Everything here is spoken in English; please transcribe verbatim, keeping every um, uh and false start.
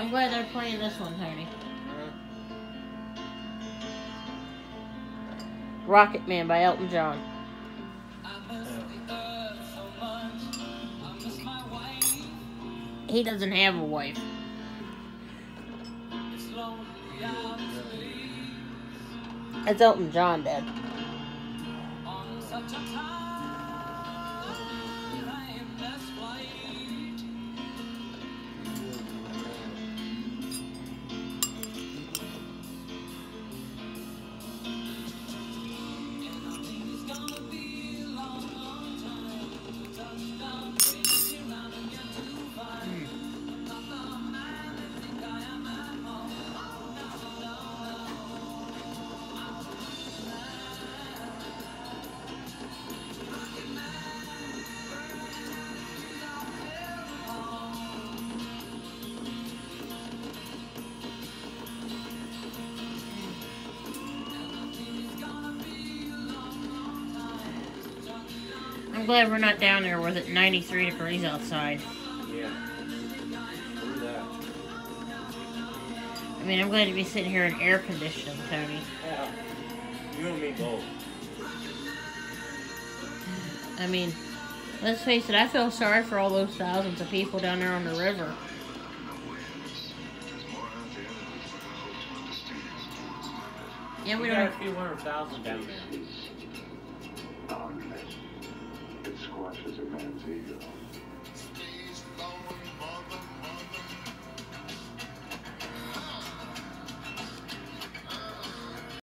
I'm glad they're playing this one, Tony. Rocket Man by Elton John. He doesn't have a wife. That's Elton John, Dad. I'm glad we're not down there with it ninety-three degrees outside. Yeah. True that. I mean, I'm glad to be sitting here in air conditioning, Tony. Yeah. You and me both. I mean, let's face it, I feel sorry for all those thousands of people down there on the river. Yeah, we, we don't got have a few hundred thousand down there. It squashes a man's ego.